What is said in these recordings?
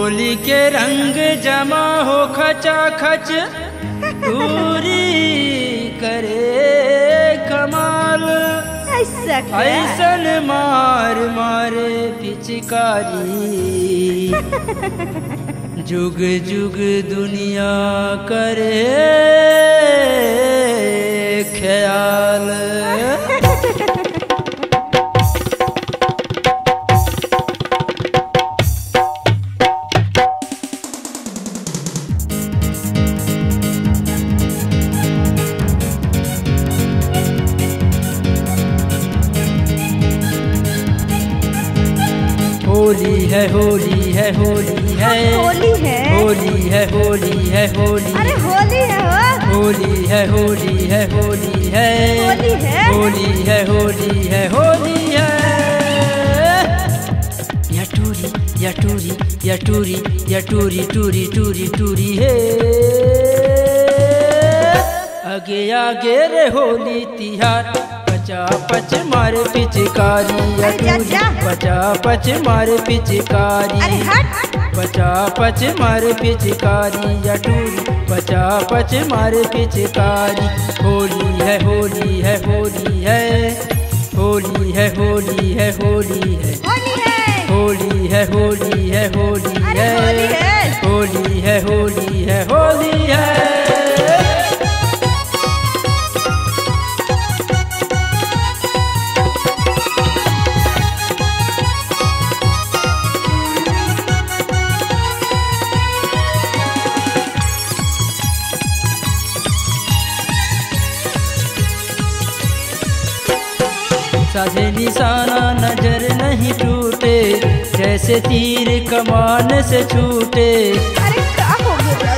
होली के रंग जमा हो खचा खच दूरी करे कमाल। ऐसन मार मारे पिचकारी जुग जुग दुनिया करे ख्याल। होली है होली है होली है होली है होली है होली है होली। अरे होली है होली है होली है होली है होली है होली है होली है होली है। या टूरी या टूरी या टूरी या टूरी टूरी टूरी टूरी है। आगे आगे रे होली तिहार पचा पच मारे पिचकारी। या टूरी पचा पच मारे पिचकारी। अरे हट पचा पच मारे पिचकारी। या टूरी पचा पच मारे पिचकारी। होली है होली है होली है होली है होली है होली है होली है होली है होली है होली अरे है होली है होली है होली है होली है। साझे निशाना नजर नहीं टूटे जैसे तीर कमान से छूटे। अरे क्या हो गया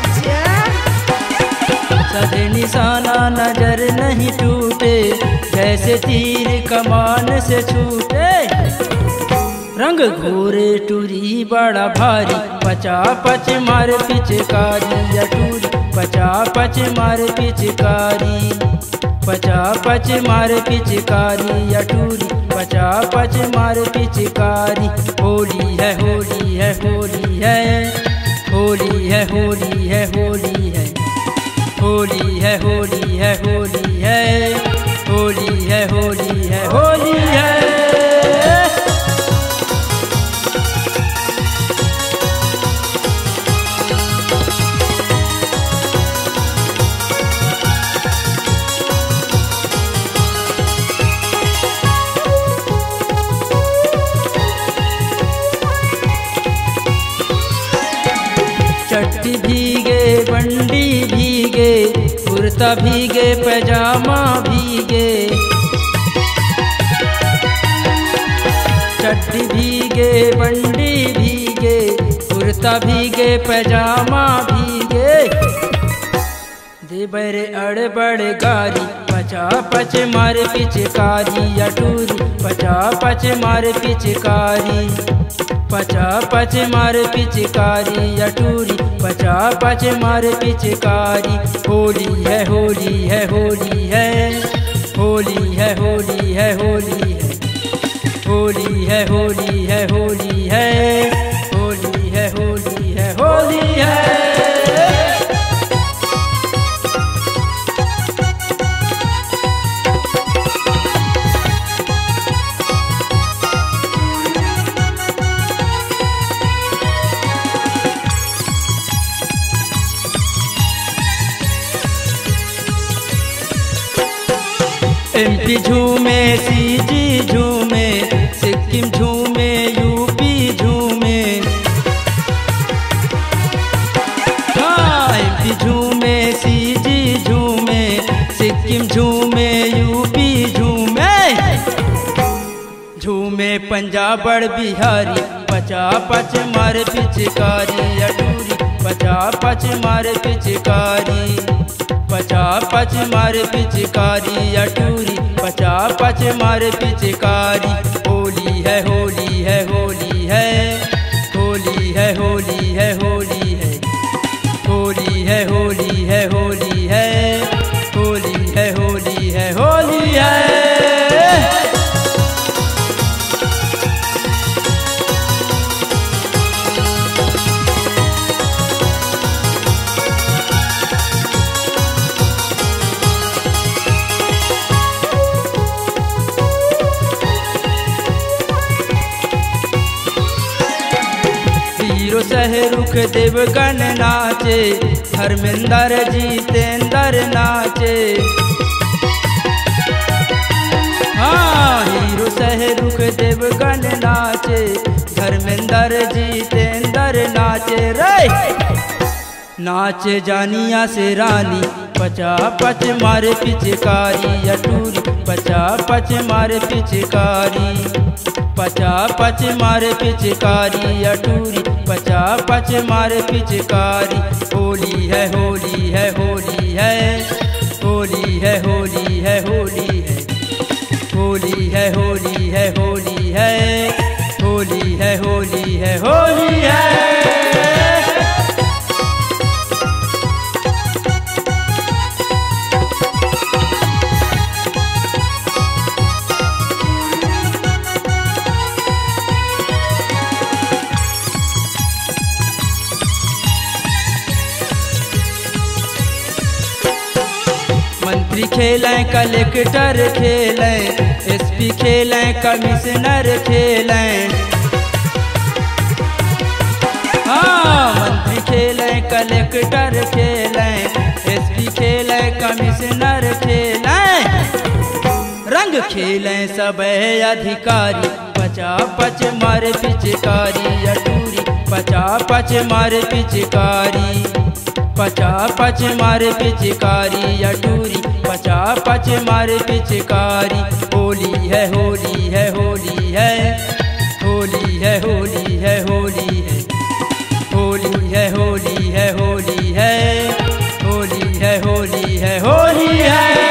साझे निशाना नजर नहीं टूटे जैसे तीर कमान से छूटे। रंग घोरे टूरी बड़ा भारी पचा पच मारे पिचकारी। या टूरी पचा पच मारे पिचकारी। पचा पच मारे पिचकारी। या टूरी पचा पच मारे पिचकारी। होली है होली है होली है होली है होली है होली है होली है होली है होली है होली है होली है होली है। चट्टी भीगे बंडी भीगे कुर्ता भीगे पैजामा भीगे। चट्टी भीगे बंडी भीगे कुर्ता भीगे पैजामा भीगे। देबर अड़बड़ गारी पचा पच मारे पिचकारी। या टूरी पचा पच मारे पिचकारी। पचा पच मारे पिचकारी। या टूरी पचा पच मारे पिचकारी। होली है होली है होली है होली है होली है होली है होली है होली है होली है होली है होली है होली है। एमपी झूमे सीजी झूमे सिक्किम झूमे यूपी झूमे। हाँ एमपी झूमे सीजी झूमे सिक्किम झूमे यूपी झूमे। झूमे पंजाब बड़ बिहारी पचा पच मारे पिचकारी। या टूरी पचा पच मारे पिचकारी। पचा पच मारे पिचकारी। या टूरी पचा पच मारे पिचकारी। होली है होली है होली है होली है होली है होली है होली है होली है होली है होली है होली है होली है। हीरो सहरूख देवगन नाचे, धर्मेंद्र जितेंद्र नाचे। हाँ, हीरो सहरूख देवगन नाचे, धर्मेंद्र जितेंद्र नाचे रे। नाचे जानिया से रानी, पचा पच मारे पिचकारी अटूरी, पचा पच मारे पिचकारी, पचा पच मारे पिचकारी अटूरी, पचा पच मारे पिचकारी। होली है होली है होली है, होली है होली है होली है, होली है होली है होली है, होली है होली है होली है। मंत्री खेलें, कलेक्टर खेलें, एसपी खेलें, कमिश्नर खेलें। हाँ, मंत्री खेलें, कलेक्टर खेलें, एसपी खेलें, कमिश्नर खेलें। रंग खेलें सब अधिकारी, पचा पच मारे पिचकारी अटूरी, पचा पच मारे पिचकारी, पचा पच मारे पिचकारी अटूरी, पचा पच मारे पिचकारी। होली है होली है होली है, होली है होली है होली है, होली है होली है होली है, होली है होली है होली है।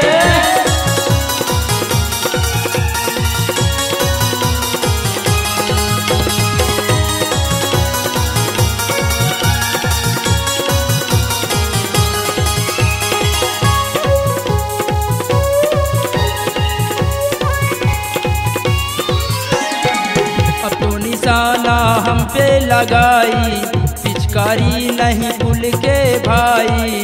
निशाना हम पे लगाई, पिचकारी नहीं भूल के भाई।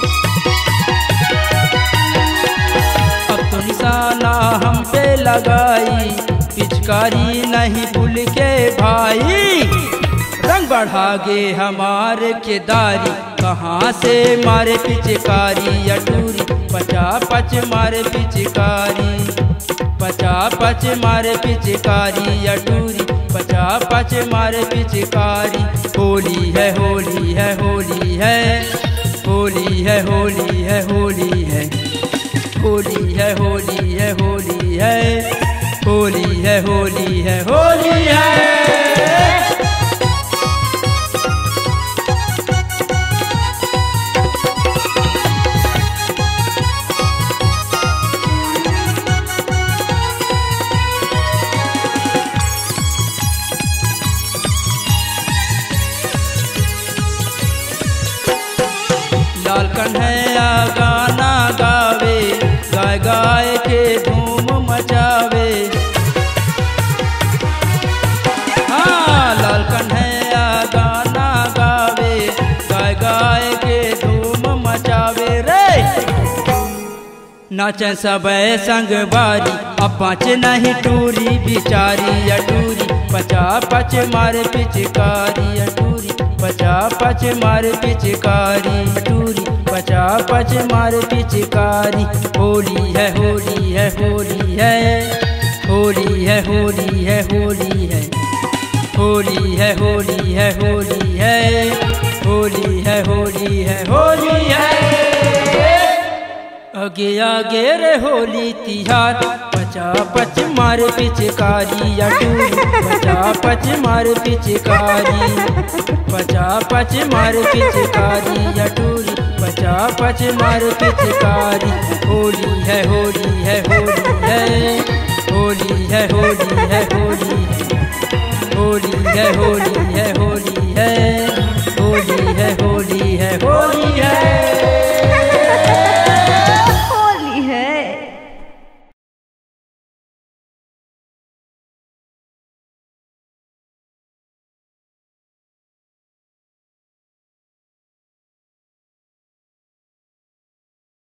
अब तो निशाना हम पे लगाई, पिचकारी नहीं भूल के भाई। रंग बढ़ा गे हमारे केदारी, कहाँ से मारे पिचकारी अटूरी, पचा पच मारे पिचकारी, पचा पच मारे पिचकारी अटूरी, पचा पच मारे पिचकारी। होली है होली है होली है, होली है होली है होली है, होली है होली है होली है, होली है होली है होली है। लाल कन्हैया गाना गावे, गाय गाय के धूम मचावे। हाँ, लाल कन्हैया गाना गावे, गाय गाय के धूम मचावे रे। नाचे सब संग बारी, अब पाँच नहीं टूरी बिचारी अटूरी, पचा पच मारे पिचकारी अटूरी, पचा पच मारे पिचकारी अटूरी, पचा पच मारे पिचकारी। होली है होली है होली है, होली है होली है होली है, होली है होली है होली है, होली है होली है होली है। आगे आगे रे होली तिहार, पचा पच मारे पिचकारी अटूरी, पचा पच मारे पिचकारी, पचा पच मारे पिचकारी अटूरी, पचा पच मारे पिचकारी। होली है होली है होली है, होली है होली है होली है, होली है होली है होली